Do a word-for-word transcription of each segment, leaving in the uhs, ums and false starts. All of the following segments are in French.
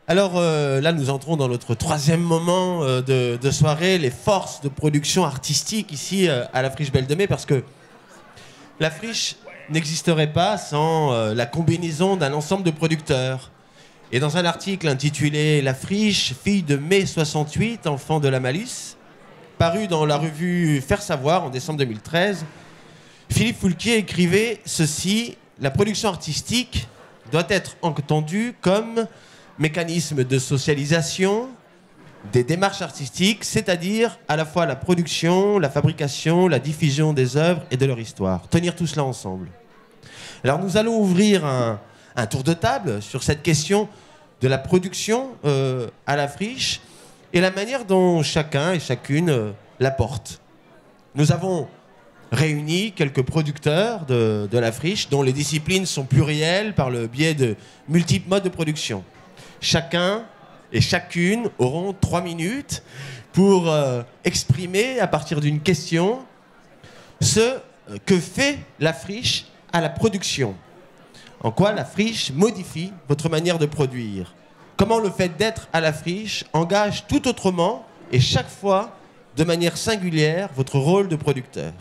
Alors euh, là, nous entrons dans notre troisième moment euh, de, de soirée, les forces de production artistique ici euh, à la Friche Belle de Mai, parce que la Friche n'existerait pas sans euh, la combinaison d'un ensemble de producteurs. Et dans un article intitulé « La Friche, fille de mai soixante-huit, enfant de la Malice », paru dans la revue Faire Savoir en décembre deux mille treize, Philippe Foulquier écrivait ceci: « La production artistique doit être entendue comme mécanisme de socialisation des démarches artistiques, c'est-à-dire à la fois la production, la fabrication, la diffusion des œuvres et de leur histoire. Tenir tout cela ensemble. » Alors nous allons ouvrir un, un tour de table sur cette question de la production euh, à la Friche et la manière dont chacun et chacune euh, la porte. Nous avons réuni quelques producteurs de, de la Friche dont les disciplines sont plurielles par le biais de multiples modes de production. Chacun et chacune auront trois minutes pour euh, exprimer à partir d'une question ce que fait la Friche à la production. En quoi la Friche modifie votre manière de produire? Comment le fait d'être à la Friche engage tout autrement et chaque fois de manière singulière votre rôle de producteur?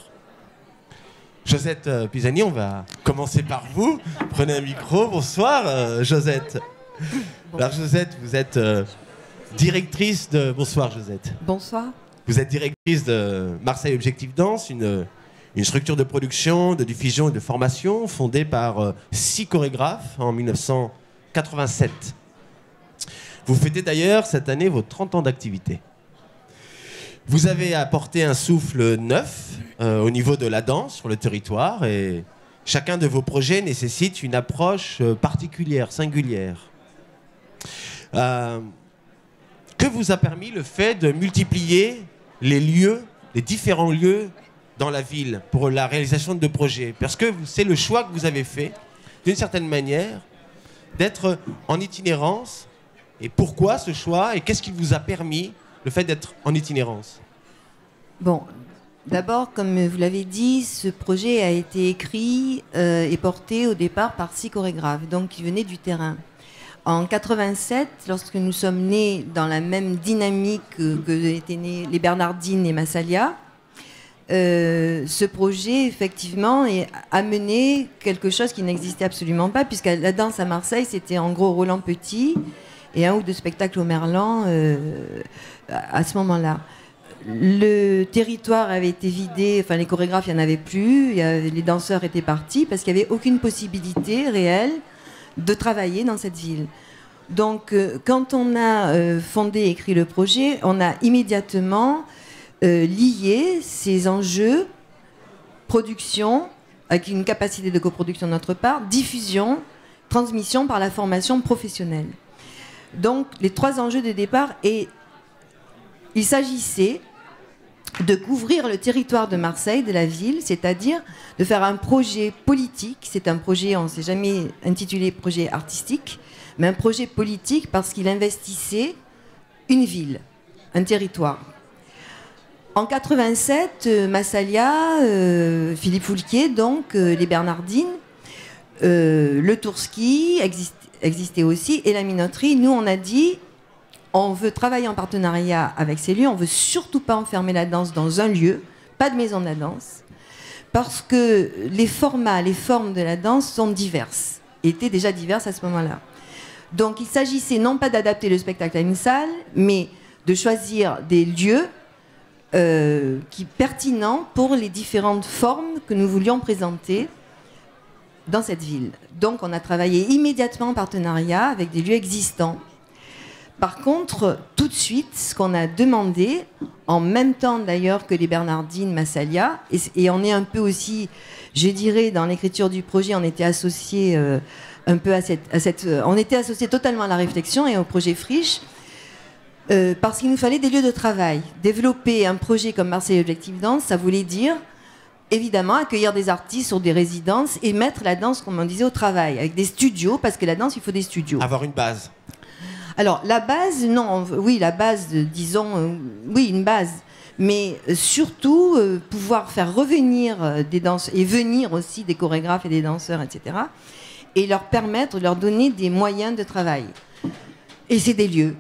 Josette euh, Pisani, on va commencer par vous. Prenez un micro. Bonsoir euh, Josette. Alors Josette, vous êtes euh, directrice de... Bonsoir Josette. Bonsoir. Vous êtes directrice de Marseille Objectif Danse, une, une structure de production, de diffusion et de formation fondée par euh, six chorégraphes en mille neuf cent quatre-vingt-sept. Vous fêtez d'ailleurs cette année vos trente ans d'activité. Vous avez apporté un souffle neuf euh, au niveau de la danse sur le territoire et chacun de vos projets nécessite une approche euh, particulière, singulière. Euh, que vous a permis le fait de multiplier les lieux, les différents lieux dans la ville pour la réalisation de projets? Parce que c'est le choix que vous avez fait, d'une certaine manière, d'être en itinérance. Et pourquoi ce choix? Et qu'est-ce qui vous a permis le fait d'être en itinérance? Bon, d'abord, comme vous l'avez dit, ce projet a été écrit euh, et porté au départ par six chorégraphes, donc qui venaient du terrain. En quatre-vingt-sept, lorsque nous sommes nés dans la même dynamique que, que étaient nés les Bernardines et Massalia, euh, ce projet, effectivement, a amené quelque chose qui n'existait absolument pas, puisque la danse à Marseille, c'était en gros Roland Petit et un ou deux spectacles au Merlan euh, à ce moment-là. Le territoire avait été vidé, enfin les chorégraphes, il n'y en avait plus, il y avait, les danseurs étaient partis, parce qu'il n'y avait aucune possibilité réelle de travailler dans cette ville. Donc, euh, quand on a euh, fondé et écrit le projet, on a immédiatement euh, lié ces enjeux, production, avec une capacité de coproduction de notre part, diffusion, transmission par la formation professionnelle. Donc, les trois enjeux de départ, et il s'agissait de couvrir le territoire de Marseille, de la ville, c'est-à-dire de faire un projet politique. C'est un projet, on ne s'est jamais intitulé projet artistique, mais un projet politique parce qu'il investissait une ville, un territoire. En quatre-vingt-sept, euh, Massalia, euh, Philippe Foulquier, donc, euh, les Bernardines, euh, le Tourski exist, existait aussi, et la Minoterie. Nous, on a dit... On veut travailler en partenariat avec ces lieux. On ne veut surtout pas enfermer la danse dans un lieu, pas de maison de la danse, parce que les formats, les formes de la danse sont diverses, étaient déjà diverses à ce moment-là. Donc il s'agissait non pas d'adapter le spectacle à une salle, mais de choisir des lieux euh, qui pertinents pour les différentes formes que nous voulions présenter dans cette ville. Donc on a travaillé immédiatement en partenariat avec des lieux existants. Par contre, tout de suite, ce qu'on a demandé, en même temps d'ailleurs que les Bernardines, Massalia, et, et on est un peu aussi, je dirais, dans l'écriture du projet, on était associé euh, un peu à cette, à cette, euh, on était associé totalement à la réflexion et au projet Friche, euh, parce qu'il nous fallait des lieux de travail. Développer un projet comme Marseille Objectif Danse, ça voulait dire évidemment accueillir des artistes sur des résidences et mettre la danse, comme on disait, au travail, avec des studios, parce que la danse, il faut des studios. Avoir une base. Alors, la base, non, oui, la base, disons, euh, oui, une base. Mais euh, surtout, euh, pouvoir faire revenir euh, des danseurs, et venir aussi des chorégraphes et des danseurs, et cetera, et leur permettre, leur donner des moyens de travail. Et c'est des lieux.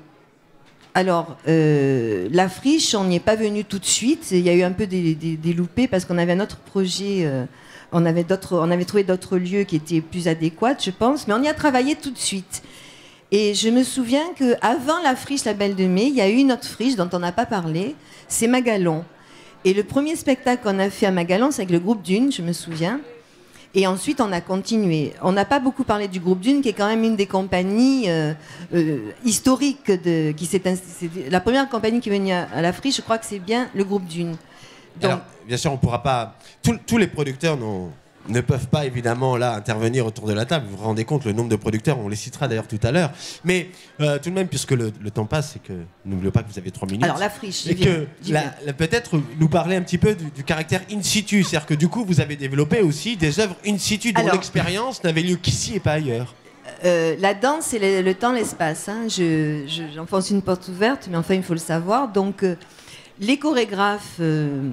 Alors, euh, la friche, on n'y est pas venu tout de suite. Il y a eu un peu des, des, des loupés parce qu'on avait un autre projet, euh, on, avait on avait trouvé d'autres lieux qui étaient plus adéquats, je pense, mais on y a travaillé tout de suite. Et je me souviens qu'avant la friche La Belle de Mai, il y a eu une autre friche dont on n'a pas parlé, c'est Magalon. Et le premier spectacle qu'on a fait à Magalon, c'est avec le groupe Dune, je me souviens. Et ensuite, on a continué. On n'a pas beaucoup parlé du groupe Dune, qui est quand même une des compagnies euh, euh, historiques. De, qui s'est, la première compagnie qui est venue à, à la friche, je crois que c'est bien le groupe Dune. Donc, alors, bien sûr, on pourra pas... Tous, tous les producteurs n'ont... ne peuvent pas évidemment là intervenir autour de la table. Vous vous rendez compte le nombre de producteurs, on les citera d'ailleurs tout à l'heure. Mais euh, tout de même, puisque le, le temps passe, et que n'oubliez pas que vous avez trois minutes. Alors la friche, et que la, la, peut-être nous parler un petit peu du, du caractère in situ, c'est-à-dire que du coup vous avez développé aussi des œuvres in situ dont l'expérience n'avait lieu qu'ici et pas ailleurs. Euh, la danse, c'est le, le temps, l'espace. Hein. Je, je, j'enfonce une porte ouverte, mais enfin il faut le savoir. Donc euh, les chorégraphes. Euh,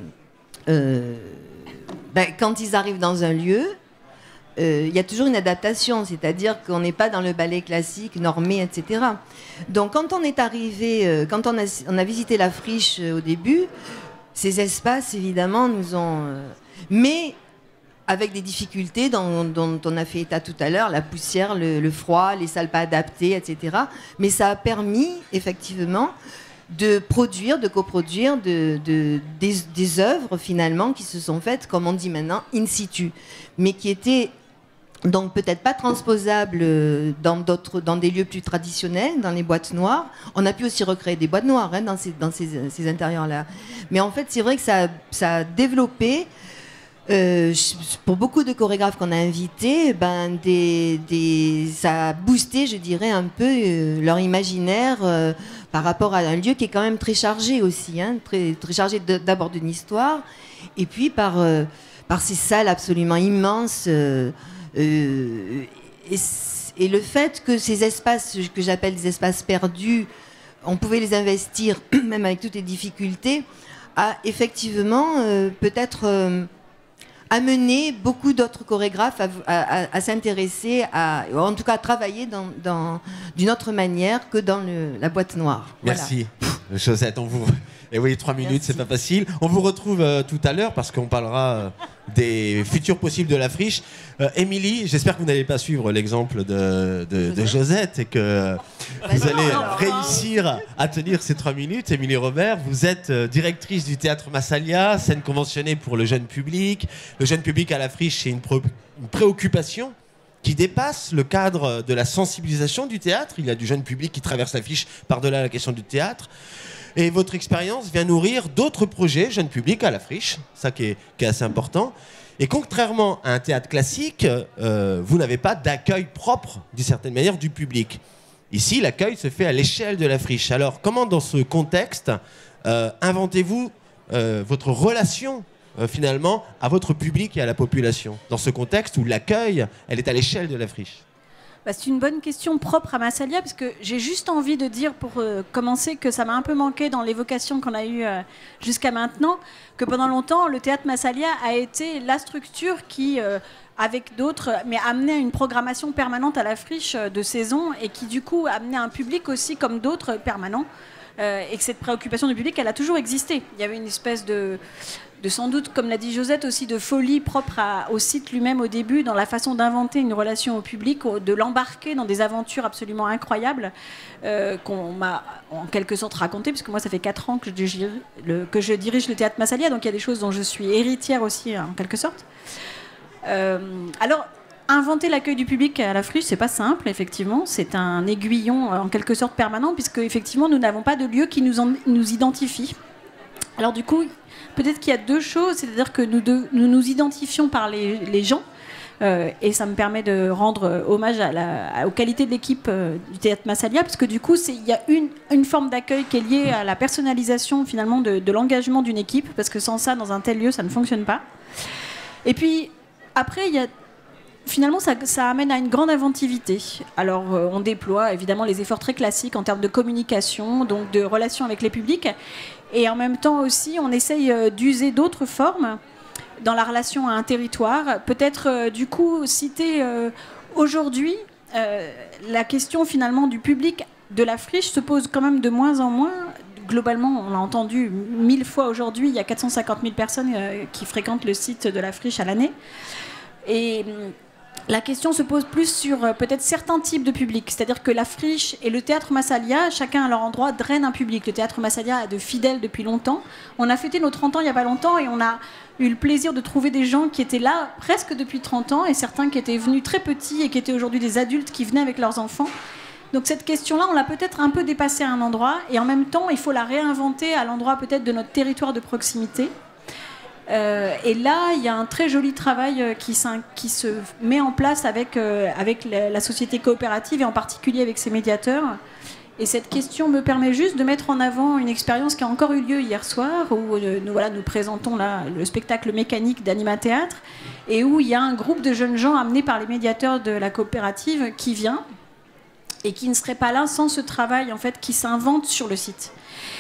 euh, Ben, quand ils arrivent dans un lieu, il euh, y a toujours une adaptation, c'est-à-dire qu'on n'est pas dans le ballet classique, normé, et cetera. Donc quand on est arrivé, euh, quand on a, on a visité la friche euh, au début, ces espaces, évidemment, nous ont... Euh, mais avec des difficultés dont, dont on a fait état tout à l'heure, la poussière, le, le froid, les salles pas adaptées, et cetera. Mais ça a permis, effectivement... de produire, de coproduire de, de, des, des œuvres finalement qui se sont faites, comme on dit maintenant, in situ, mais qui étaient donc peut-être pas transposables dans, d'autres, dans des lieux plus traditionnels, dans les boîtes noires. On a pu aussi recréer des boîtes noires hein, dans, ces, dans ces, ces intérieurs-là. Mais en fait, c'est vrai que ça, ça a développé, euh, pour beaucoup de chorégraphes qu'on a invités, ben, des, des, ça a boosté, je dirais, un peu euh, leur imaginaire euh, par rapport à un lieu qui est quand même très chargé aussi, hein, très, très chargé de, d'abord d'une histoire, et puis par, euh, par ces salles absolument immenses. Euh, euh, et, et le fait que ces espaces, que j'appelle des espaces perdus, on pouvait les investir, même avec toutes les difficultés, a effectivement euh, peut-être... Euh, amener beaucoup d'autres chorégraphes à, à, à, à s'intéresser, à, en tout cas à travailler dans, dans, d'une autre manière que dans le, la boîte noire. Merci, voilà. Josette. On vous... Et oui, trois minutes, c'est pas facile. On vous retrouve euh, tout à l'heure parce qu'on parlera euh, des futurs possibles de la friche. Euh, Émilie, j'espère que vous n'allez pas suivre l'exemple de, de, de Josette et que bah vous non, allez non, réussir non. à tenir ces trois minutes. Émilie Robert, vous êtes euh, directrice du théâtre Massalia, scène conventionnée pour le jeune public. Le jeune public à la friche, c'est une, pré- une préoccupation qui dépasse le cadre de la sensibilisation du théâtre. Il y a du jeune public qui traverse l'affiche par-delà la question du théâtre. Et votre expérience vient nourrir d'autres projets jeunes publics à la friche, ça qui est, qui est assez important. Et contrairement à un théâtre classique, euh, vous n'avez pas d'accueil propre, d'une certaine manière, du public. Ici, l'accueil se fait à l'échelle de la friche. Alors, comment, dans ce contexte, euh, inventez-vous euh, votre relation, euh, finalement, à votre public et à la population, dans ce contexte où l'accueil, elle est à l'échelle de la friche? Bah, c'est une bonne question propre à Massalia, parce que j'ai juste envie de dire, pour euh, commencer, que ça m'a un peu manqué dans l'évocation qu'on a eue euh, jusqu'à maintenant, que pendant longtemps, le théâtre Massalia a été la structure qui, euh, avec d'autres, mais amenait une programmation permanente à la friche euh, de saison, et qui, du coup, amenait un public aussi, comme d'autres, permanent. Euh, et que cette préoccupation du public, elle a toujours existé. Il y avait une espèce de... de sans doute, comme l'a dit Josette, aussi de folie propre à, au site lui-même au début, dans la façon d'inventer une relation au public, de l'embarquer dans des aventures absolument incroyables euh, qu'on m'a en quelque sorte racontées, puisque moi ça fait quatre ans que je, le, que je dirige le théâtre Massalia, donc il y a des choses dont je suis héritière aussi en quelque sorte. Euh, alors, inventer l'accueil du public à la friche, c'est pas simple, effectivement. C'est un aiguillon en quelque sorte permanent, puisque effectivement nous n'avons pas de lieu qui nous, en, nous identifie. Alors du coup, peut-être qu'il y a deux choses, c'est-à-dire que nous, de, nous nous identifions par les, les gens, euh, et ça me permet de rendre hommage à la, à, aux qualités de l'équipe euh, du théâtre Massalia, parce que du coup, il y a une, une forme d'accueil qui est liée à la personnalisation finalement de, de l'engagement d'une équipe, parce que sans ça, dans un tel lieu, ça ne fonctionne pas. Et puis, après, il y a... Finalement, ça, ça amène à une grande inventivité. Alors, euh, on déploie évidemment les efforts très classiques en termes de communication, donc de relations avec les publics. Et en même temps aussi, on essaye euh, d'user d'autres formes dans la relation à un territoire. Peut-être, euh, du coup, citer euh, aujourd'hui euh, la question finalement du public de la friche se pose quand même de moins en moins. Globalement, on l'a entendu mille fois aujourd'hui, il y a quatre cent cinquante mille personnes euh, qui fréquentent le site de la friche à l'année. Et la question se pose plus sur euh, peut-être certains types de publics. C'est-à-dire que la friche et le théâtre Massalia, chacun à leur endroit, drainent un public. Le théâtre Massalia a de fidèles depuis longtemps. On a fêté nos trente ans il n'y a pas longtemps et on a eu le plaisir de trouver des gens qui étaient là presque depuis trente ans et certains qui étaient venus très petits et qui étaient aujourd'hui des adultes qui venaient avec leurs enfants. Donc cette question-là, on l'a peut-être un peu dépassée à un endroit et en même temps, il faut la réinventer à l'endroit peut-être de notre territoire de proximité. Euh, et là, il y a un très joli travail qui, qui se met en place avec, euh, avec la, la société coopérative et en particulier avec ses médiateurs. Et cette question me permet juste de mettre en avant une expérience qui a encore eu lieu hier soir, où euh, nous, voilà, nous présentons là, le spectacle mécanique d'Anima Théâtre, et où il y a un groupe de jeunes gens amenés par les médiateurs de la coopérative qui vient, et qui ne serait pas là sans ce travail en fait, qui s'invente sur le site.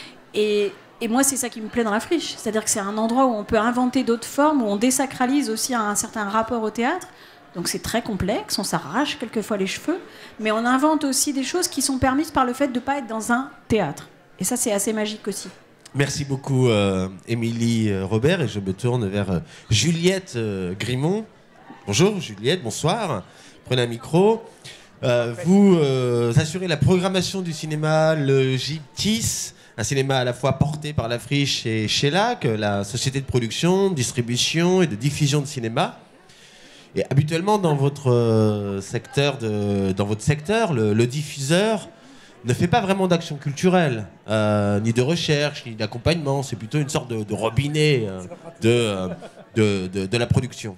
Et, et moi, c'est ça qui me plaît dans la friche. C'est-à-dire que c'est un endroit où on peut inventer d'autres formes, où on désacralise aussi un certain rapport au théâtre. Donc c'est très complexe, on s'arrache quelquefois les cheveux, mais on invente aussi des choses qui sont permises par le fait de ne pas être dans un théâtre. Et ça, c'est assez magique aussi. Merci beaucoup, euh, Émilie euh, Robert. Et je me tourne vers euh, Juliette euh, Grimont. Bonjour, Juliette, bonsoir. Prenez un micro. Euh, vous euh, assurez la programmation du cinéma Le Gyptis, un cinéma à la fois porté par la friche et Shellac, la société de production, de distribution et de diffusion de cinéma. Et habituellement, dans votre euh, secteur, de, dans votre secteur le, le diffuseur ne fait pas vraiment d'action culturelle, euh, ni de recherche, ni d'accompagnement. C'est plutôt une sorte de, de robinet euh, de, euh, de, de, de la production.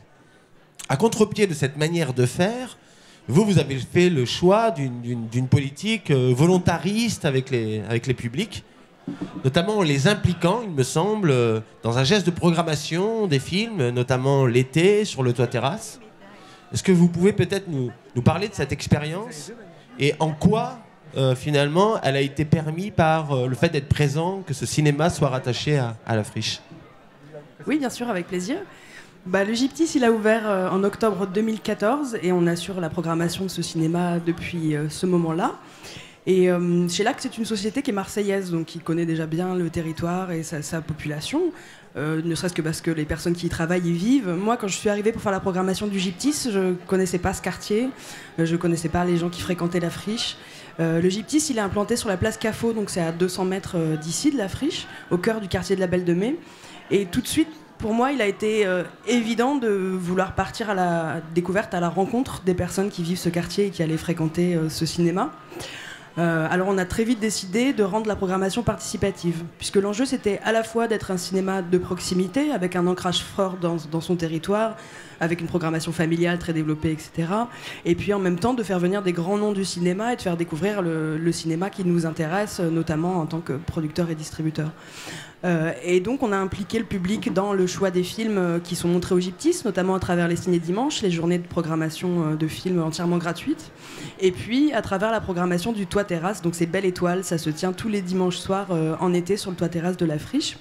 À contre-pied de cette manière de faire, Vous, vous avez fait le choix d'une politique euh, volontariste avec les, avec les publics, notamment en les impliquant, il me semble, euh, dans un geste de programmation des films, notamment l'été, sur le toit terrasse. Est-ce que vous pouvez peut-être nous, nous parler de cette expérience et en quoi, euh, finalement, elle a été permise par euh, le fait d'être présent, que ce cinéma soit rattaché à, à la friche? Oui, bien sûr, avec plaisir. Bah, le Gyptis, il a ouvert euh, en octobre deux mille quatorze et on assure la programmation de ce cinéma depuis euh, ce moment-là. Et euh, Shellac, c'est une société qui est marseillaise, donc qui connaît déjà bien le territoire et sa, sa population, euh, ne serait-ce que parce que les personnes qui y travaillent y vivent. Moi, quand je suis arrivée pour faire la programmation du Gyptis, je ne connaissais pas ce quartier, euh, je ne connaissais pas les gens qui fréquentaient la friche. Euh, le Gyptis, il est implanté sur la place Cafo, donc c'est à deux cents mètres euh, d'ici, de la friche, au cœur du quartier de la Belle de Mai. Et tout de suite, pour moi, il a été euh, évident de vouloir partir à la découverte, à la rencontre des personnes qui vivent ce quartier et qui allaient fréquenter euh, ce cinéma. Euh, alors on a très vite décidé de rendre la programmation participative, puisque l'enjeu c'était à la fois d'être un cinéma de proximité, avec un ancrage fort dans, dans son territoire, avec une programmation familiale très développée, et cetera. Et puis en même temps de faire venir des grands noms du cinéma et de faire découvrir le, le cinéma qui nous intéresse, notamment en tant que producteur et distributeur. Euh, et donc on a impliqué le public dans le choix des films qui sont montrés au Gyptis, notamment à travers les ciné dimanches, les journées de programmation de films entièrement gratuites, et puis à travers la programmation du toit terrasse, donc c'est Belle Étoile, ça se tient tous les dimanches soirs euh, en été sur le toit terrasse de la friche.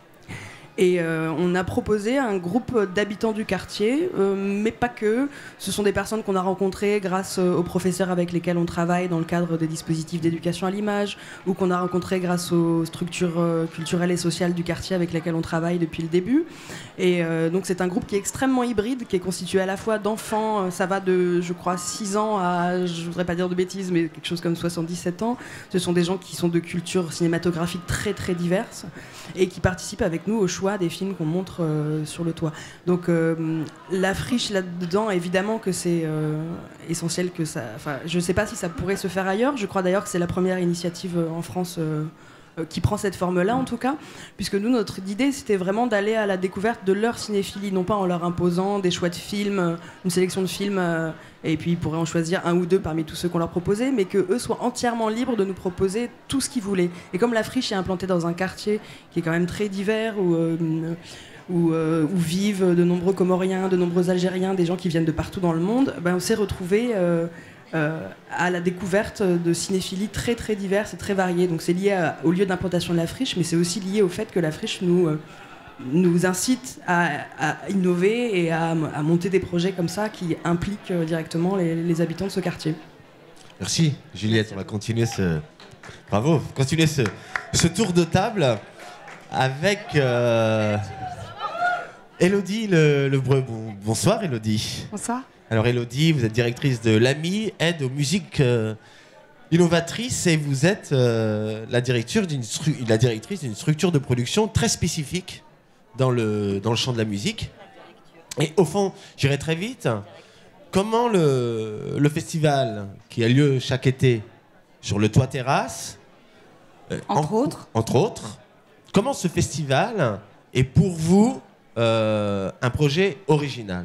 Et euh, on a proposé un groupe d'habitants du quartier, euh, mais pas que. Ce sont des personnes qu'on a rencontrées grâce aux professeurs avec lesquels on travaille dans le cadre des dispositifs d'éducation à l'image, ou qu'on a rencontrées grâce aux structures euh, culturelles et sociales du quartier avec lesquelles on travaille depuis le début. Et euh, donc c'est un groupe qui est extrêmement hybride, qui est constitué à la fois d'enfants, euh, ça va de, je crois, six ans à, je voudrais pas dire de bêtises, mais quelque chose comme soixante-dix-sept ans. Ce sont des gens qui sont de cultures cinématographiques très très diverses et qui participent avec nous au choix des films qu'on montre euh, sur le toit. Donc euh, la friche là-dedans, évidemment que c'est euh, essentiel que ça... Enfin, je ne sais pas si ça pourrait se faire ailleurs. Je crois d'ailleurs que c'est la première initiative euh, en France euh, euh, qui prend cette forme-là, en tout cas, puisque nous, notre idée, c'était vraiment d'aller à la découverte de leur cinéphilie, non pas en leur imposant des choix de films, euh, une sélection de films, euh, et puis ils pourraient en choisir un ou deux parmi tous ceux qu'on leur proposait, mais qu'eux soient entièrement libres de nous proposer tout ce qu'ils voulaient. Et comme la friche est implantée dans un quartier qui est quand même très divers, où, euh, où, euh, où vivent de nombreux Comoriens, de nombreux Algériens, des gens qui viennent de partout dans le monde, ben on s'est retrouvés euh, euh, à la découverte de cinéphilies très très diverses et très variées. Donc c'est lié à, au lieu d'implantation de la friche, mais c'est aussi lié au fait que la friche nous... Euh, nous incite à, à innover et à, à monter des projets comme ça qui impliquent directement les, les habitants de ce quartier. Merci Juliette, on va continuer ce, Bravo. Continuez ce, ce tour de table avec euh, Élodie Le, le Breu. Bon, bonsoir Élodie. Bonsoir. Alors Élodie, vous êtes directrice de l'A M I, aide aux musiques euh, innovatrices, et vous êtes euh, la, directrice d'une stru- la directrice d'une structure de production très spécifique dans le, dans le champ de la musique. Et au fond, j'irai très vite, comment le, le festival qui a lieu chaque été sur le toit terrasse, euh, Entre en- autres. entre autres, comment ce festival est pour vous euh, un projet original?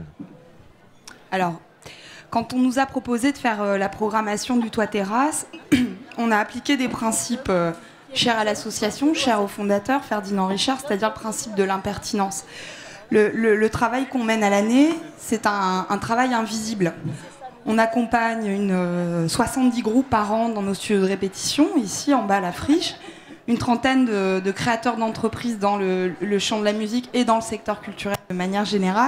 Alors, quand on nous a proposé de faire euh, la programmation du toit terrasse, on a appliqué des principes euh, chers à l'association, chers au fondateur, Ferdinand Richard, c'est-à-dire le principe de l'impertinence. Le, le- le travail qu'on mène à l'année, c'est un, un travail invisible. On accompagne une, euh, soixante-dix groupes par an dans nos studios de répétition, ici en bas à la Friche, une trentaine de, de créateurs d'entreprises dans le, le champ de la musique et dans le secteur culturel de manière générale.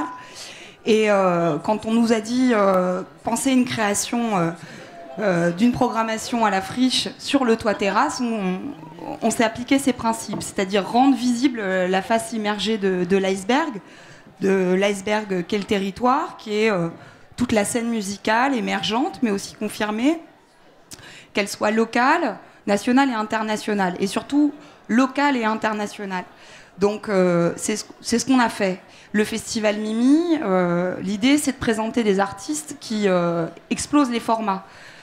Et euh, quand on nous a dit euh, penser une création euh, euh, d'une programmation à la Friche sur le toit terrasse, on, on s'est appliqué ces principes, c'est-à-dire rendre visible la face immergée de, de l'iceberg, de l'iceberg qu'est le territoire, qui est euh, toute la scène musicale émergente, mais aussi confirmée, qu'elle soit locale, nationale et internationale, et surtout locale et internationale. Donc euh, c'est ce, c'est ce qu'on a fait. Le festival Mimi, euh, l'idée c'est de présenter des artistes qui euh, explosent les formats.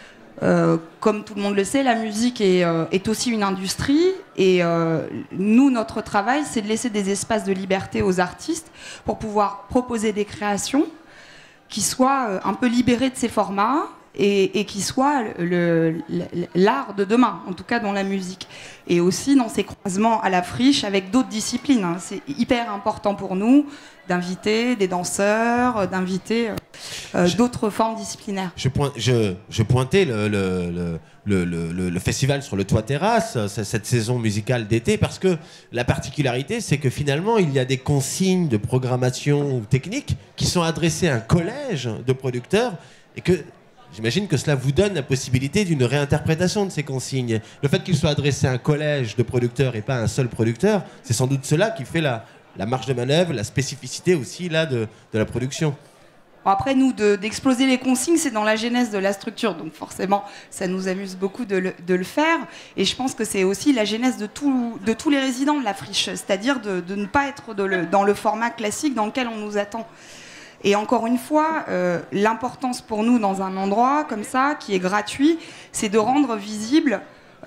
Euh, comme tout le monde le sait, la musique est, euh, est aussi une industrie, et euh, nous, notre travail, c'est de laisser des espaces de liberté aux artistes pour pouvoir proposer des créations qui soient euh, un peu libérées de ces formats, et, et qui soient le- le- l'art de demain, en tout cas dans la musique. Et aussi dans ces croisements à la Friche avec d'autres disciplines, hein. C'est hyper important pour nous d'inviter des danseurs, d'inviter euh, euh, Je- d'autres formes disciplinaires. Je, point- je, je pointais le, le, le, le, le- le- le festival sur le toit terrasse, euh, c- cette saison musicale d'été, parce que la particularité, c'est que finalement, il y a des consignes de programmation technique qui sont adressées à un collège de producteurs, et que j'imagine que cela vous donne la possibilité d'une réinterprétation de ces consignes. Le fait qu'il soit adressé à un collège de producteurs et pas à un seul producteur, c'est sans doute cela qui fait la, la marge de manœuvre, la spécificité aussi là, de, de la production. Bon, après, nous, de- d'exploser les consignes, c'est dans la genèse de la structure. Donc forcément, ça nous amuse beaucoup de le, de le faire. Et je pense que c'est aussi la genèse de, tout- de tous les résidents de la Friche. C'est-à-dire de, de ne pas être de le- dans le format classique dans lequel on nous attend. Et encore une fois, euh, l'importance pour nous dans un endroit comme ça, qui est gratuit, c'est de rendre visible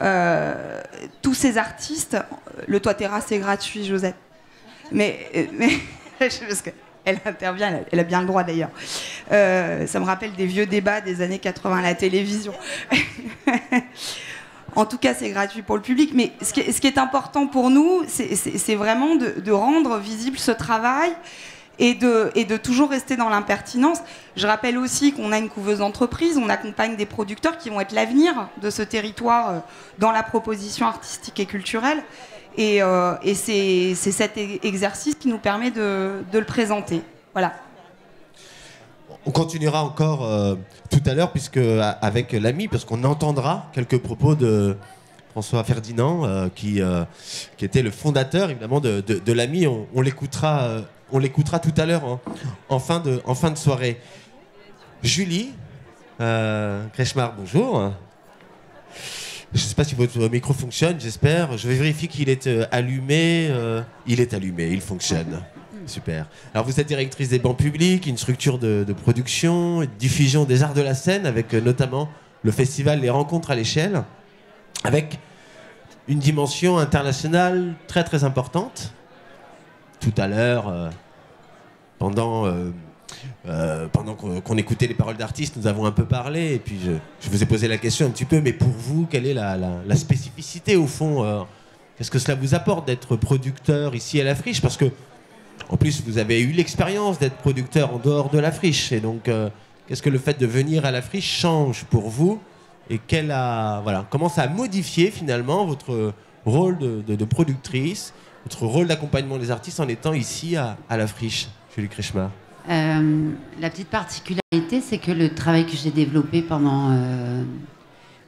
euh, tous ces artistes. Le toit terrasse est gratuit, Josette. Mais, euh, mais parce qu'elle intervient, elle a, elle a bien le droit d'ailleurs. Euh, ça me rappelle des vieux débats des années quatre-vingts à la télévision. En tout cas, c'est gratuit pour le public. Mais ce qui est, ce qui est important pour nous, c'est- c'est c'est vraiment de, de rendre visible ce travail. Et de, et de toujours rester dans l'impertinence. Je rappelle aussi qu'on a une couveuse d'entreprise, on accompagne des producteurs qui vont être l'avenir de ce territoire euh, dans la proposition artistique et culturelle. Et, euh, et c'est c'est cet e- exercice qui nous permet de, de le présenter. Voilà. On continuera encore euh, tout à l'heure, puisque a- avec l'ami, parce qu'on entendra quelques propos de François Ferdinand, euh, qui, euh, qui était le fondateur évidemment de, de, de l'ami. On, on l'écoutera, euh, on l'écoutera tout à l'heure en, en fin de, en fin de soirée. Julie euh, Kretschmar, bonjour. Je ne sais pas si votre micro fonctionne, j'espère. Je vais vérifier qu'il est euh, allumé. euh, il est allumé, il fonctionne. Super. Alors vous êtes directrice des bancs publics, une structure de, de production et de diffusion des arts de la scène, avec euh, notamment le festival Les Rencontres à l'échelle, avec une dimension internationale très très importante. Tout à l'heure, euh, pendant, euh, euh, pendant qu'on qu'on écoutait les paroles d'artistes, nous avons un peu parlé, et puis je, je vous ai posé la question un petit peu, mais pour vous, quelle est la, la- la spécificité au fond euh, Qu'est-ce que cela vous apporte d'être producteur ici à la Friche? Parce que, en plus, vous avez eu l'expérience d'être producteur en dehors de la Friche, et donc, euh, qu'est-ce que le fait de venir à la Friche change pour vous? Et quelle a, voilà, comment ça a modifié finalement votre rôle de, de- de productrice, votre rôle d'accompagnement des artistes en étant ici à, à la Friche, Julie Kretschmar? Euh, la petite particularité, c'est que le travail que j'ai développé pendant euh,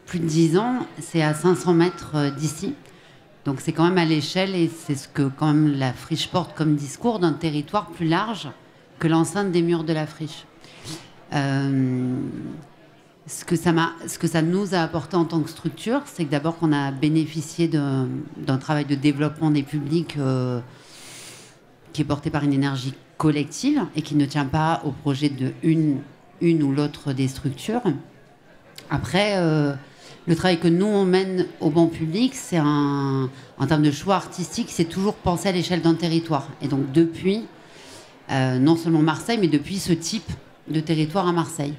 plus de dix ans, c'est à cinq cents mètres d'ici. Donc c'est quand même à l'échelle, et c'est ce que quand même la friche porte comme discours, d'un territoire plus large que l'enceinte des murs de la friche. Euh, ce, que ça m'a, ce que ça nous a apporté en tant que structure, c'est que d'abord qu'on a bénéficié de, d'un travail de développement des publics euh, qui est porté par une énergie collective et qui ne tient pas au projet de une, une ou l'autre des structures. Après, euh, le travail que nous, on mène au banc public, c'est un, en termes de choix artistique, c'est toujours penser à l'échelle d'un territoire. Et donc depuis, euh, non seulement Marseille, mais depuis ce type de territoire à Marseille.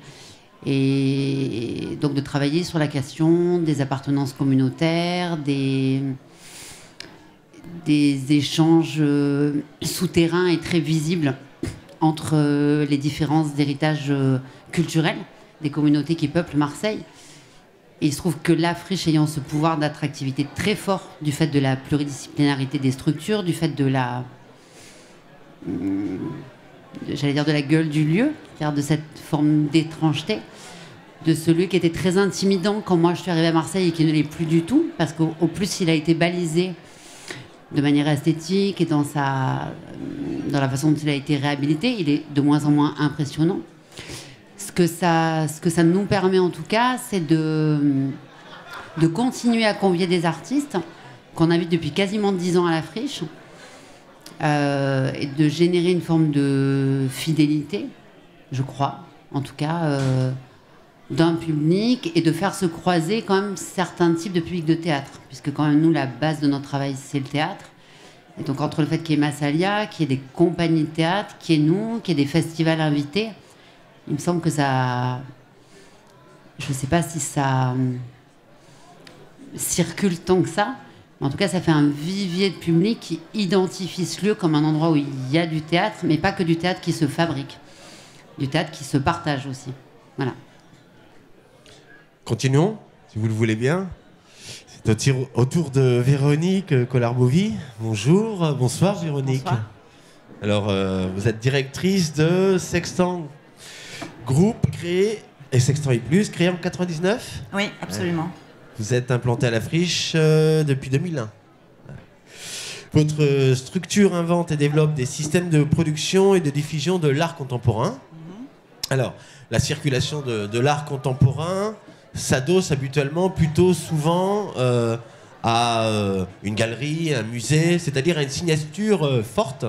Et donc de travailler sur la question des appartenances communautaires, des, des échanges souterrains et très visibles entre les différences d'héritage culturel des communautés qui peuplent Marseille. Et il se trouve que la friche ayant ce pouvoir d'attractivité très fort du fait de la pluridisciplinarité des structures, du fait de la... j'allais dire de la gueule du lieu, c'est-à-dire de cette forme d'étrangeté, de ce lieu qui était très intimidant quand moi je suis arrivée à Marseille et qui ne l'est plus du tout, parce qu'au au plus il a été balisé de manière esthétique et dans, sa, dans la façon dont il a été réhabilité, il est de moins en moins impressionnant. Ce que ça, ce que ça nous permet en tout cas, c'est de, de continuer à convier des artistes qu'on invite depuis quasiment dix ans à la friche, euh, et de générer une forme de fidélité, je crois, en tout cas, euh, d'un public, et de faire se croiser quand même certains types de publics de théâtre, puisque quand même nous, la base de notre travail, c'est le théâtre. Et donc entre le fait qu'il y ait Massalia, qu'il y ait des compagnies de théâtre, qu'il y ait nous, qu'il y ait des festivals invités, il me semble que ça... Je ne sais pas si ça circule tant que ça, mais en tout cas, ça fait un vivier de public qui identifie ce lieu comme un endroit où il y a du théâtre, mais pas que du théâtre qui se fabrique, du théâtre qui se partage aussi. Voilà. Continuons, si vous le voulez bien. C'est au, tir, au tour de Véronique Collard-Bovy. Bonjour, bonsoir Véronique. Bonsoir. Alors, euh, vous êtes directrice de Sextant Groupe, créé, et Sextant et Plus, créé en quatre-vingt-dix-neuf. Oui, absolument. Ouais. Vous êtes implanté à la friche euh, depuis deux mille un. Votre structure invente et développe des systèmes de production et de diffusion de l'art contemporain. Mm-hmm. Alors, la circulation de, de l'art contemporain s'adosse habituellement plutôt souvent euh, à euh, une galerie, un musée, c'est-à-dire à une signature euh, forte,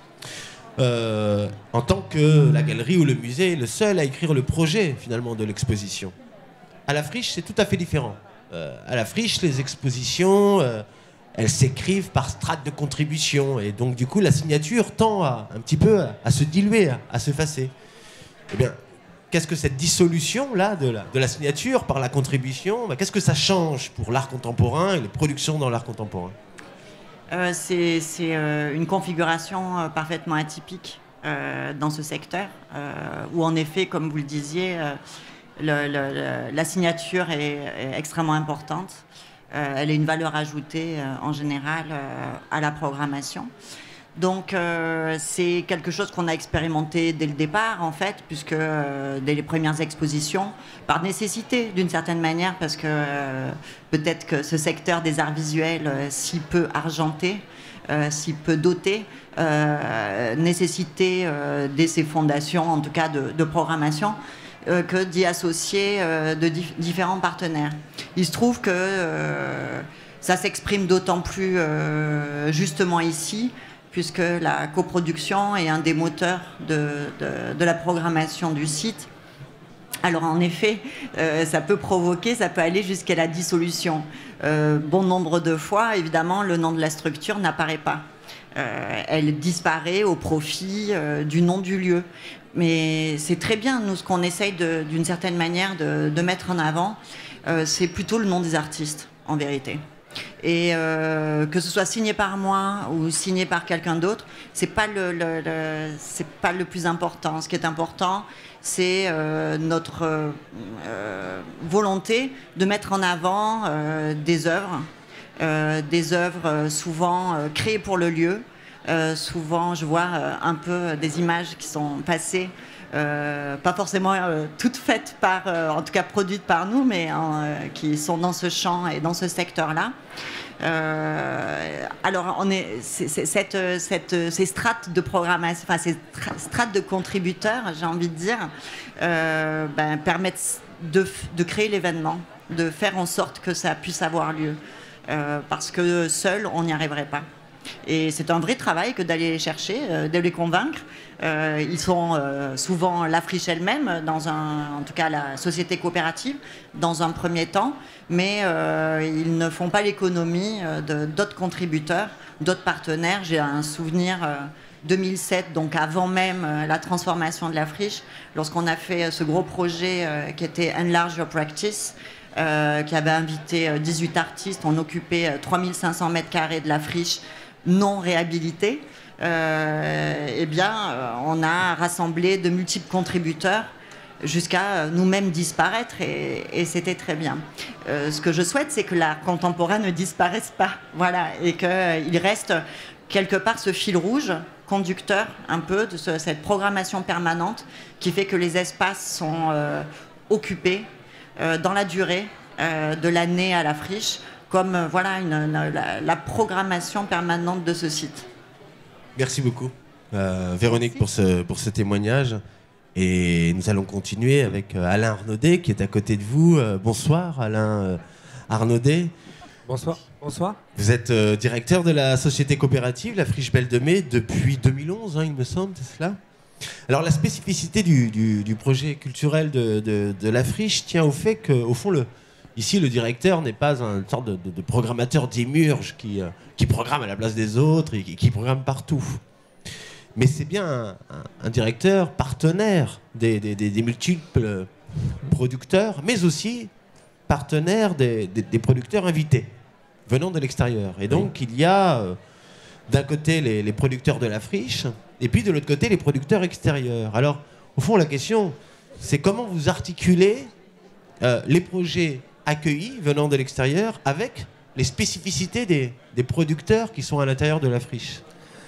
euh, en tant que la galerie ou le musée est le seul à écrire le projet finalement de l'exposition. À la friche, c'est tout à fait différent. Euh, à la friche, les expositions, euh, elles s'écrivent par strates de contribution, et donc du coup la signature tend à, un petit peu à, à se diluer, à, à s'effacer. Eh bien, qu'est-ce que cette dissolution-là de la, de la signature par la contribution, ben, qu'est-ce que ça change pour l'art contemporain et les productions dans l'art contemporain? euh, C'est euh, une configuration euh, parfaitement atypique euh, dans ce secteur, euh, où en effet, comme vous le disiez, euh, le, le, le, la signature est, est extrêmement importante. Euh, elle a une valeur ajoutée euh, en général euh, à la programmation. Donc euh, c'est quelque chose qu'on a expérimenté dès le départ en fait, puisque euh, dès les premières expositions, par nécessité d'une certaine manière, parce que euh, peut-être que ce secteur des arts visuels, euh, si peu argenté, euh, si peu doté, euh, nécessitait euh, dès ses fondations, en tout cas de, de programmation, euh, que d'y associer euh, de dif différents partenaires. Il se trouve que euh, ça s'exprime d'autant plus euh, justement ici, puisque la coproduction est un des moteurs de, de, de la programmation du site. Alors en effet, euh, ça peut provoquer, ça peut aller jusqu'à la dissolution. Euh, bon nombre de fois, évidemment, le nom de la structure n'apparaît pas. Euh, elle disparaît au profit euh, du nom du lieu. Mais c'est très bien, nous, ce qu'on essaye d'une certaine manière de, de mettre en avant, euh, c'est plutôt le nom des artistes, en vérité. Et euh, que ce soit signé par moi ou signé par quelqu'un d'autre, c'est pas le, le, le c'est pas le plus important. Ce qui est important, c'est euh, notre euh, volonté de mettre en avant euh, des œuvres, euh, des œuvres souvent euh, créées pour le lieu. Euh, souvent, je vois euh, un peu des images qui sont passées euh, pas forcément euh, toutes faites par, euh, en tout cas produites par nous, mais euh, qui sont dans ce champ et dans ce secteur-là. Euh, alors, on est, c'est, c'est, cette, cette, ces strates de programmation, enfin ces strates de contributeurs, j'ai envie de dire, euh, ben, permettent de, de créer l'événement, de faire en sorte que ça puisse avoir lieu, euh, parce que seul, on n'y arriverait pas. Et c'est un vrai travail que d'aller les chercher, euh, de les convaincre. Euh, ils sont euh, souvent la friche elle-même, dans un, en tout cas la société coopérative, dans un premier temps, mais euh, ils ne font pas l'économie euh, de, d'autres contributeurs, d'autres partenaires. J'ai un souvenir euh, deux mille sept, donc avant même euh, la transformation de la friche, lorsqu'on a fait euh, ce gros projet euh, qui était Enlarge Your Practice, euh, qui avait invité euh, dix-huit artistes. On occupait euh, trois mille cinq cents mètres carrés de la friche non réhabilité, euh, eh bien, euh, on a rassemblé de multiples contributeurs jusqu'à euh, nous-mêmes disparaître, et, et c'était très bien. Euh, ce que je souhaite, c'est que l'art contemporain ne disparaisse pas, voilà, et qu'il euh, reste quelque part ce fil rouge conducteur un peu de ce, cette programmation permanente qui fait que les espaces sont euh, occupés euh, dans la durée, euh, de l'année à la friche, comme euh, voilà, une, une, la, la programmation permanente de ce site. Merci beaucoup, euh, Véronique, pour ce, pour ce témoignage. Et nous allons continuer avec euh, Alain Arnaudet, qui est à côté de vous. Euh, bonsoir, Alain euh, Arnaudet. Bonsoir. Bonsoir. Vous êtes euh, directeur de la société coopérative, la Friche Belle de Mai, depuis deux mille onze, hein, il me semble, c'est cela ? Alors, la spécificité du, du, du projet culturel de, de, de la Friche tient au fait qu'au fond, le... Ici, le directeur n'est pas une sorte de, de, de programmateur démiurge qui, euh, qui programme à la place des autres et qui, qui programme partout. Mais c'est bien un, un, un directeur partenaire des, des, des, des multiples producteurs, mais aussi partenaire des, des, des producteurs invités, venant de l'extérieur. Et donc, il y a euh, d'un côté les, les producteurs de la friche, et puis de l'autre côté les producteurs extérieurs. Alors, au fond, la question, c'est comment vous articulez euh, les projets accueillis venant de l'extérieur avec les spécificités des, des producteurs qui sont à l'intérieur de la friche.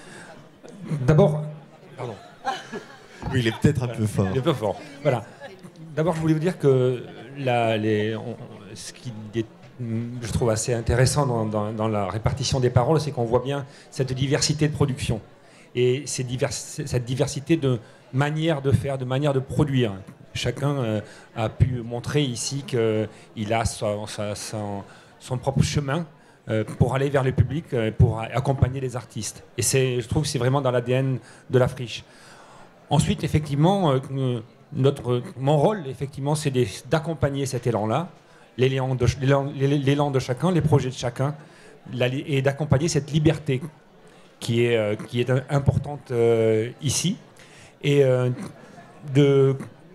D'abord, pardon. Oui, il est peut-être un peu fort. Il est un peu fort. Voilà. D'abord, je voulais vous dire que la, les, on, ce qui est, je trouve assez intéressant dans, dans, dans la répartition des paroles, c'est qu'on voit bien cette diversité de production et ces divers, cette diversité de manières de faire, de manières de produire. Chacun euh, a pu montrer ici qu'il a son, son, son propre chemin euh, pour aller vers le public, euh, pour accompagner les artistes. Et je trouve que c'est vraiment dans l'A D N de la friche. Ensuite, effectivement, euh, notre, mon rôle, effectivement, c'est d'accompagner cet élan-là, l'élan de, l'élan de chacun, les projets de chacun, la, et d'accompagner cette liberté qui est, euh, qui est importante euh, ici. Et euh, de...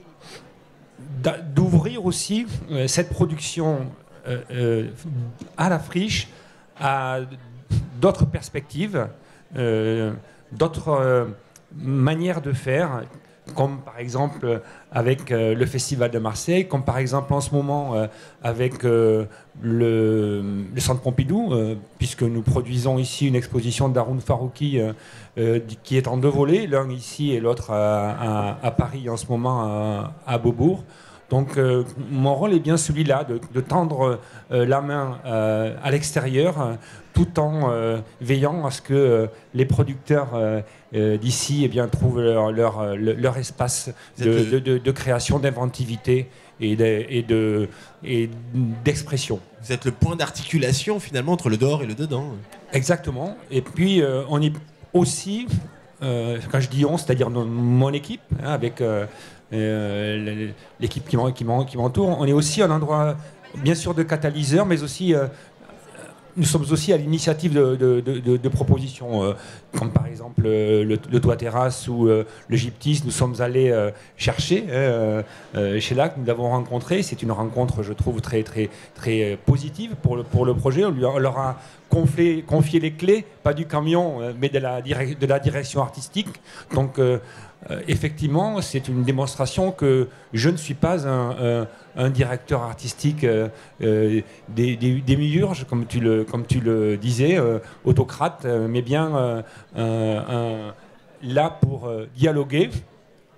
d'ouvrir aussi euh, cette production euh, euh, à la friche à d'autres perspectives, euh, d'autres euh, manières de faire, comme par exemple avec euh, le Festival de Marseille, comme par exemple en ce moment euh, avec euh, le, le Centre Pompidou, euh, puisque nous produisons ici une exposition d'Haroun Farouki euh, euh, qui est en deux volets, l'un ici et l'autre à, à, à Paris en ce moment à, à Beaubourg. Donc euh, mon rôle est bien celui-là, de, de tendre euh, la main euh, à l'extérieur, euh, tout en euh, veillant à ce que euh, les producteurs euh, euh, d'ici eh bien, trouvent leur, leur, leur espace de, de, de, de création, d'inventivité et de, et d'expression. Vous êtes le point d'articulation finalement entre le dehors et le dedans. Exactement. Et puis euh, on est aussi, euh, quand je dis on, c'est-à-dire mon équipe, hein, avec... Euh, Euh, l'équipe qui m'entoure. On est aussi un endroit, bien sûr, de catalyseur, mais aussi, euh, nous sommes aussi à l'initiative de, de, de, de propositions, euh, comme par exemple euh, le, le toit terrasse ou euh, le gyptis. Nous sommes allés euh, chercher euh, euh, chez Lac, nous l'avons rencontré. C'est une rencontre, je trouve, très, très, très positive pour le, pour le projet. On, lui a, on leur a confié, confié les clés, pas du camion, mais de la, de la direction artistique. Donc, euh, Euh, effectivement, c'est une démonstration que je ne suis pas un, un, un directeur artistique euh, euh, des, des, des miurges, comme tu le, comme tu le disais, euh, autocrate, euh, mais bien euh, un, un, là pour euh, dialoguer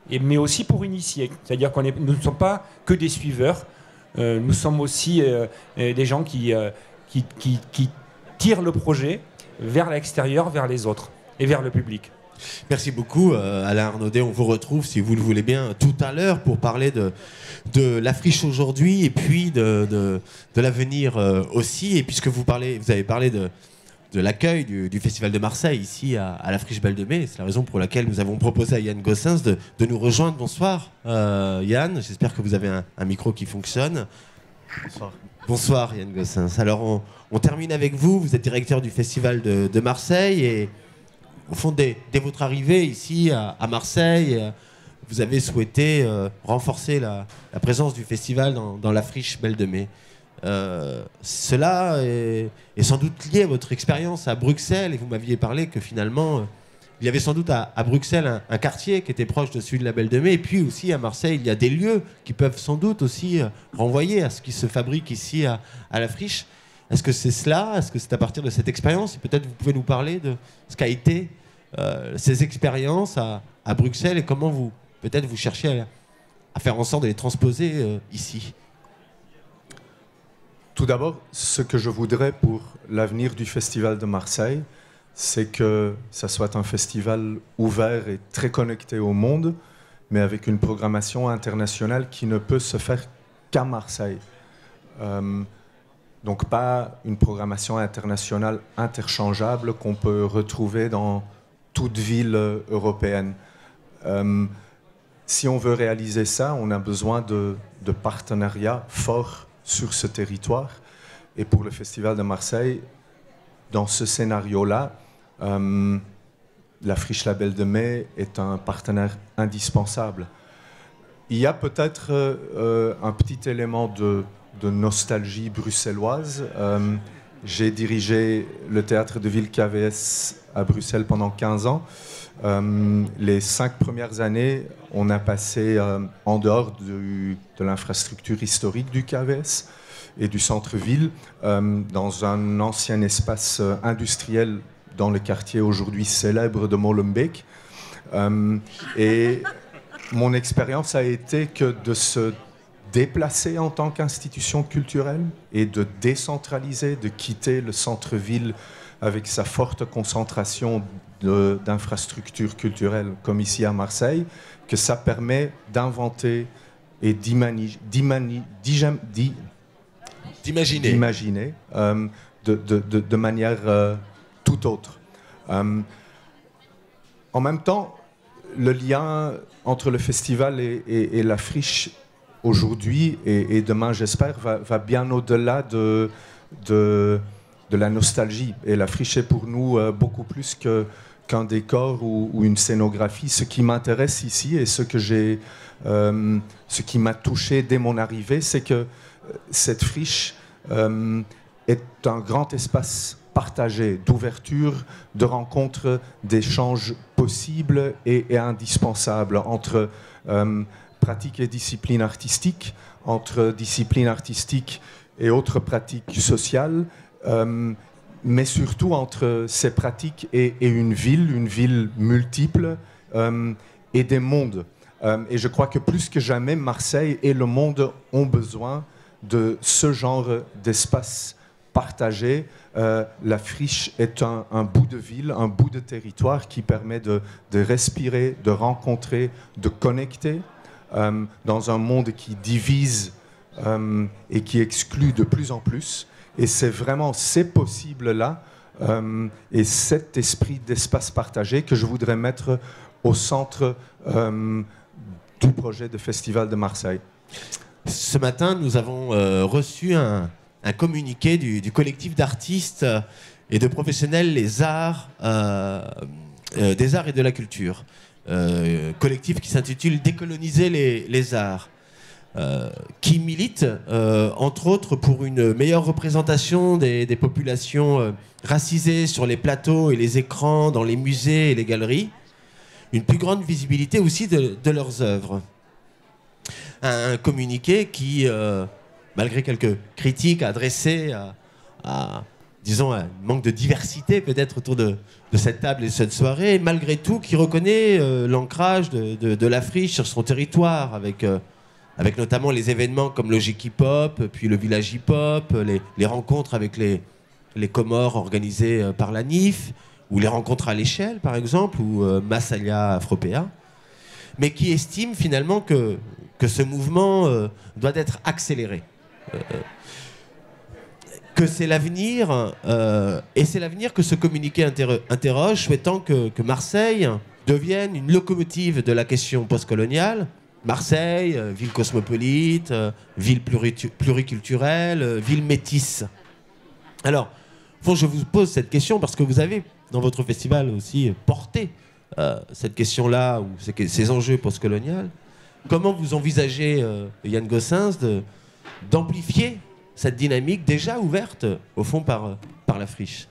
et, mais aussi pour initier. C'est-à-dire qu'on est, nous ne sommes pas que des suiveurs, euh, nous sommes aussi euh, des gens qui, euh, qui, qui, qui tirent le projet vers l'extérieur, vers les autres et vers le public. Merci beaucoup, euh, Alain Arnaudet. On vous retrouve, si vous le voulez bien, tout à l'heure pour parler de, de la friche aujourd'hui et puis de, de, de l'avenir euh, aussi. Et puisque vous, parlez, vous avez parlé de, de l'accueil du, du Festival de Marseille ici à, à la friche Belle de Mai, c'est la raison pour laquelle nous avons proposé à Yann Gossens de, de nous rejoindre. Bonsoir, euh, Yann. J'espère que vous avez un, un micro qui fonctionne. Bonsoir. Bonsoir, Yann Gossens. Alors, on, on termine avec vous. Vous êtes directeur du Festival de, de Marseille et au fond, dès, dès votre arrivée ici à, à Marseille, euh, vous avez souhaité euh, renforcer la, la présence du festival dans, dans la friche Belle de Mai. Euh, cela est, est sans doute lié à votre expérience à Bruxelles, et vous m'aviez parlé que finalement, euh, il y avait sans doute à, à Bruxelles un, un quartier qui était proche de celui de la Belle de Mai, et puis aussi à Marseille, il y a des lieux qui peuvent sans doute aussi euh, renvoyer à ce qui se fabrique ici à, à la friche. Est-ce que c'est cela? Est-ce que c'est à partir de cette expérience? Et peut-être vous pouvez nous parler de ce qu'a été euh, ces expériences à, à Bruxelles et comment vous, peut-être, vous cherchez à, à faire en sorte de les transposer euh, ici. Tout d'abord, ce que je voudrais pour l'avenir du Festival de Marseille, c'est que ça soit un festival ouvert et très connecté au monde, mais avec une programmation internationale qui ne peut se faire qu'à Marseille. Euh, Donc pas une programmation internationale interchangeable qu'on peut retrouver dans toute ville européenne. Euh, si on veut réaliser ça, on a besoin de, de partenariats forts sur ce territoire. Et pour le Festival de Marseille, dans ce scénario-là, euh, la friche La Belle de Mai est un partenaire indispensable. Il y a peut-être euh, un petit élément de de nostalgie bruxelloise. Euh, j'ai dirigé le théâtre de ville K V S à Bruxelles pendant quinze ans. Euh, les cinq premières années, on a passé euh, en dehors du, de l'infrastructure historique du K V S et du centre-ville, euh, dans un ancien espace euh, industriel dans le quartier aujourd'hui célèbre de Molenbeek. Euh, et mon expérience a été que de se déplacer en tant qu'institution culturelle et de décentraliser, de quitter le centre-ville avec sa forte concentration d'infrastructures culturelles comme ici à Marseille, que ça permet d'inventer et d'imaginer d'imaginer euh, de, de, de, de manière euh, tout autre. Euh, en même temps, le lien entre le festival et, et, et la friche aujourd'hui et, et demain, j'espère, va, va bien au-delà de, de, de la nostalgie. Et la friche est pour nous euh, beaucoup plus que, qu'un décor ou, ou une scénographie. Ce qui m'intéresse ici et ce, que j'ai, euh, ce qui m'a touché dès mon arrivée, c'est que cette friche euh, est un grand espace partagé, d'ouverture, de rencontres, d'échanges possibles et, et indispensables entre euh, pratiques et disciplines artistiques, entre disciplines artistiques et autres pratiques sociales, euh, mais surtout entre ces pratiques et, et une ville, une ville multiple euh, et des mondes. Euh, et je crois que plus que jamais, Marseille et le monde ont besoin de ce genre d'espace partagé. Euh, la friche est un, un bout de ville, un bout de territoire qui permet de, de respirer, de rencontrer, de connecter. Euh, dans un monde qui divise euh, et qui exclut de plus en plus. Et c'est vraiment ces possibles-là euh, et cet esprit d'espace partagé que je voudrais mettre au centre euh, du projet de Festival de Marseille. Ce matin, nous avons euh, reçu un, un communiqué du, du collectif d'artistes et de professionnels les arts, euh, euh, des arts et de la culture. Euh, collectif qui s'intitule Décoloniser les, les arts, euh, qui milite, euh, entre autres, pour une meilleure représentation des, des populations euh, racisées sur les plateaux et les écrans, dans les musées et les galeries, une plus grande visibilité aussi de, de leurs œuvres. Un, un communiqué qui, euh, malgré quelques critiques adressées à, à disons, un manque de diversité peut-être autour de, de cette table et de cette soirée, malgré tout, qui reconnaît euh, l'ancrage de, de, de la friche sur son territoire, avec, euh, avec notamment les événements comme Logique Hip Hop, puis le village Hip Hop, les, les rencontres avec les, les Comores organisées euh, par la N I F, ou les rencontres à l'échelle, par exemple, ou euh, Massalia Afropéa, mais qui estime finalement que, que ce mouvement euh, doit être accéléré. Euh, que c'est l'avenir, euh, et c'est l'avenir que ce communiqué inter interroge, souhaitant que, que Marseille devienne une locomotive de la question postcoloniale. Marseille, euh, ville cosmopolite, euh, ville pluriculturelle, euh, ville métisse. Alors, bon, je vous pose cette question parce que vous avez, dans votre festival aussi, porté euh, cette question-là, ou ces, ces enjeux postcoloniaux. Comment vous envisagez, euh, Yann Gossens, d'amplifier cette dynamique déjà ouverte, au fond, par, par la friche?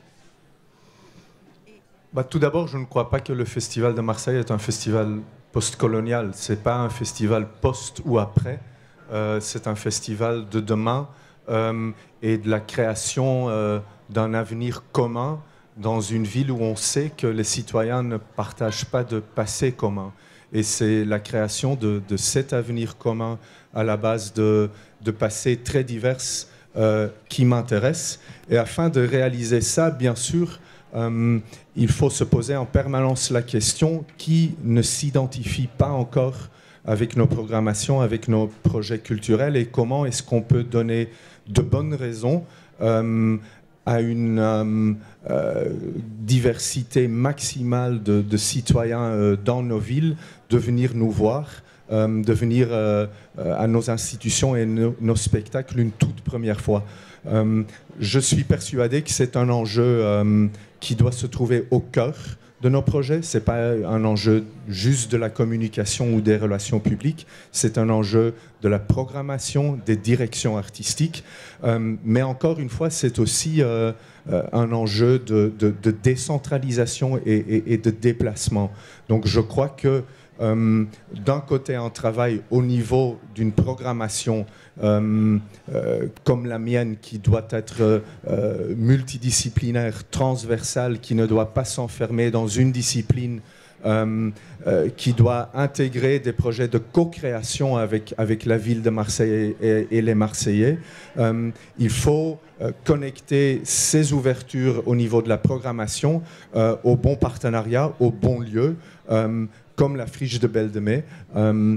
Bah, tout d'abord, je ne crois pas que le Festival de Marseille est un festival postcolonial. Ce n'est pas un festival post ou après. Euh, c'est un festival de demain euh, et de la création euh, d'un avenir commun dans une ville où on sait que les citoyens ne partagent pas de passé commun. Et c'est la création de, de cet avenir commun à la base de, de passés très divers euh, qui m'intéresse. Et afin de réaliser ça, bien sûr, euh, il faut se poser en permanence la question qui ne s'identifie pas encore avec nos programmations, avec nos projets culturels, et comment est-ce qu'on peut donner de bonnes raisons euh, à une euh, euh, diversité maximale de, de citoyens euh, dans nos villes de venir nous voir, euh, de venir euh, à nos institutions et nos, nos spectacles une toute première fois. Euh, je suis persuadé que c'est un enjeu euh, qui doit se trouver au cœur de nos projets. Ce n'est pas un enjeu juste de la communication ou des relations publiques, c'est un enjeu de la programmation, des directions artistiques. Euh, mais encore une fois, c'est aussi euh, euh, un enjeu de, de, de décentralisation et, et, et de déplacement. Donc je crois que euh, d'un côté, un travail au niveau d'une programmation euh, euh, comme la mienne, qui doit être euh, multidisciplinaire, transversale, qui ne doit pas s'enfermer dans une discipline, euh, euh, qui doit intégrer des projets de co-création avec, avec la ville de Marseille et, et les Marseillais. Euh, il faut euh, connecter ces ouvertures au niveau de la programmation euh, au bon partenariat, au bon lieu, euh, comme la friche de Belle de Mai. Euh,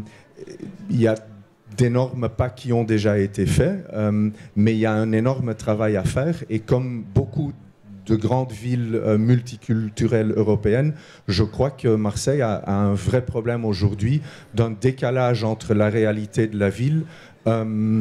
il y a d'énormes pas qui ont déjà été faits, euh, mais il y a un énorme travail à faire, et comme beaucoup de grandes villes euh, multiculturelles européennes, je crois que Marseille a, a un vrai problème aujourd'hui d'un décalage entre la réalité de la ville euh,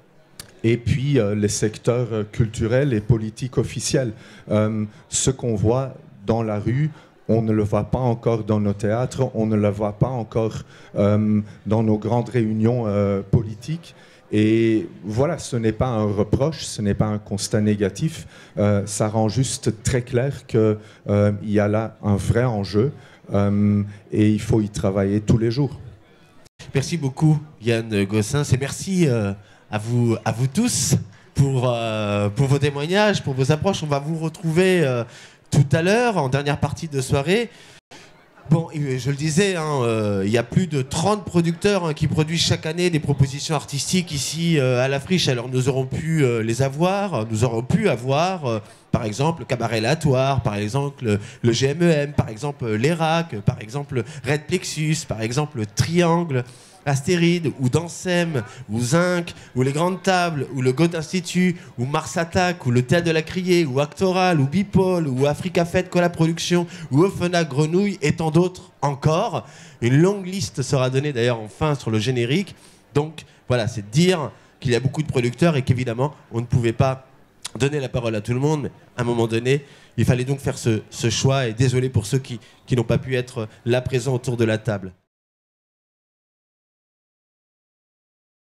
et puis euh, les secteurs culturels et politiques officiels. Euh, ce qu'on voit dans la rue, on ne le voit pas encore dans nos théâtres, on ne le voit pas encore euh, dans nos grandes réunions euh, politiques. Et voilà, ce n'est pas un reproche, ce n'est pas un constat négatif, euh, ça rend juste très clair qu'il euh, y a là un vrai enjeu euh, et il faut y travailler tous les jours. Merci beaucoup Yann Gossens, et merci euh, à, vous, à vous tous pour, euh, pour vos témoignages, pour vos approches. On va vous retrouver euh, tout à l'heure, en dernière partie de soirée. Bon, je le disais, hein, euh, il y a plus de trente producteurs hein, qui produisent chaque année des propositions artistiques ici euh, à la friche. Alors nous aurons pu euh, les avoir, nous aurons pu avoir, euh, par exemple, le Cabaret Latoire, par exemple, le, le G M E M, par exemple, l'E R A C, par exemple, Red Plexus, par exemple, Triangle, Astéride, ou Dansem, ou Zinc, ou les Grandes Tables, ou le Goethe Institut, ou Mars Attack, ou le Théâtre de la Criée, ou Actoral, ou Bipole, ou Africa Fête Cola Production, ou Offena Grenouille, et tant d'autres encore. Une longue liste sera donnée d'ailleurs enfin sur le générique. Donc voilà, c'est de dire qu'il y a beaucoup de producteurs et qu'évidemment, on ne pouvait pas donner la parole à tout le monde, mais à un moment donné, il fallait donc faire ce, ce choix, et désolé pour ceux qui, qui n'ont pas pu être là présents autour de la table.